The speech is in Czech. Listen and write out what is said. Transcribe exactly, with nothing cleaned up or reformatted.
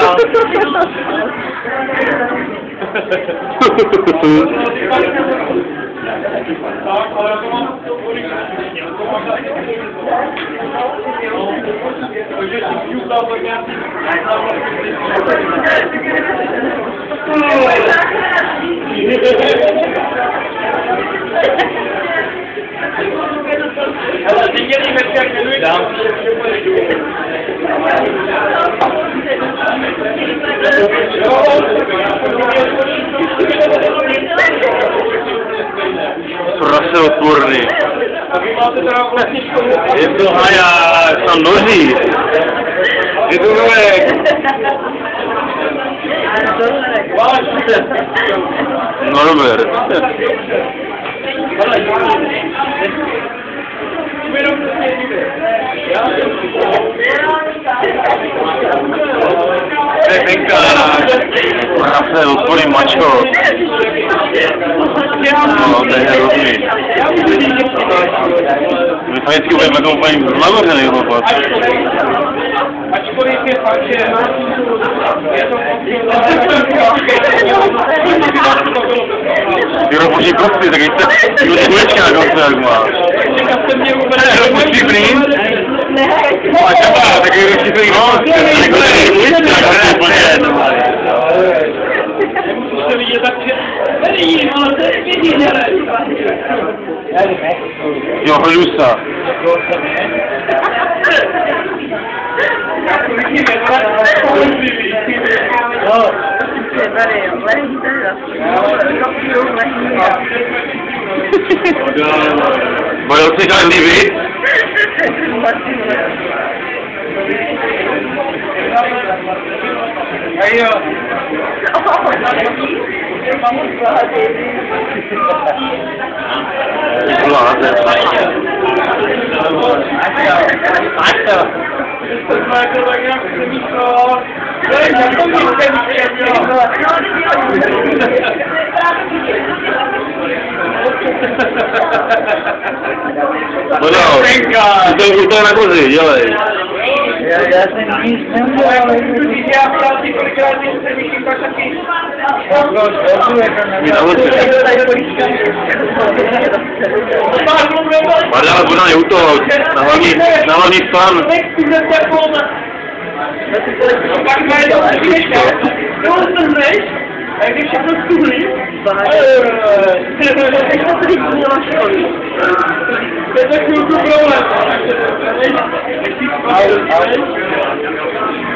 Raseotvorný. Je to haja, tam noží. Je to novek. Norbert. Peka. Rase otvorí mačko. No, to je hrozný. My vždycky budeme jako úplně zlavořený chlapat. Ačkoliv je fakt, že je to ty robočí prosty, tak jste ty kulečky na konce, jak máš. Robočí plín? A čapa, taky robočí plín. No, ty kulečky na konce, musíte vidět tak, že není, ale to je vidí, ne? Jo, hlusa. Bojil jsi každý víc? Ajo. To je na kozy, dělej. Já jsem nic neudělal. Já práci kolikrát nejste vyšší pak taky. Marďále, buď na neútoč. Na hlavní, na hlavní stran. No pak mají to všechno. Jo, to zneš? A když všechno stuhlí? To je to chvilku problém.